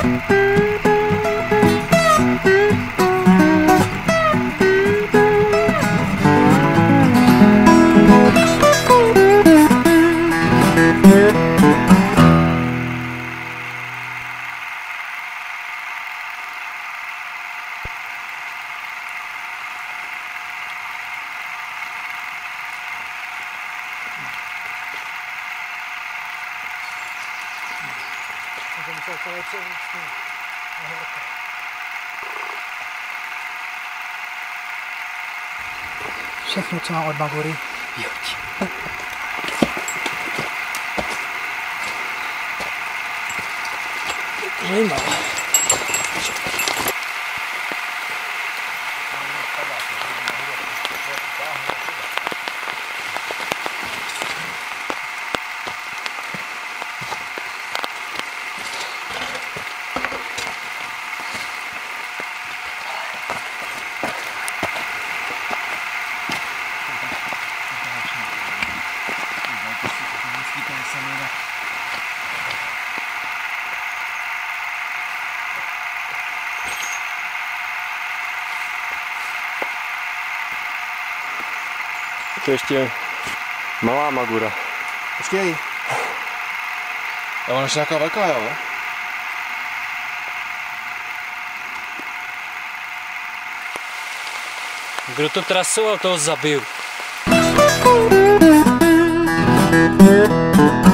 Všechno, co mám od Magury. Zajímavé. To ještě malá Magura. Počkej. Ona je nějaká velká, jo? Kdo to trasoval, toho zabiju.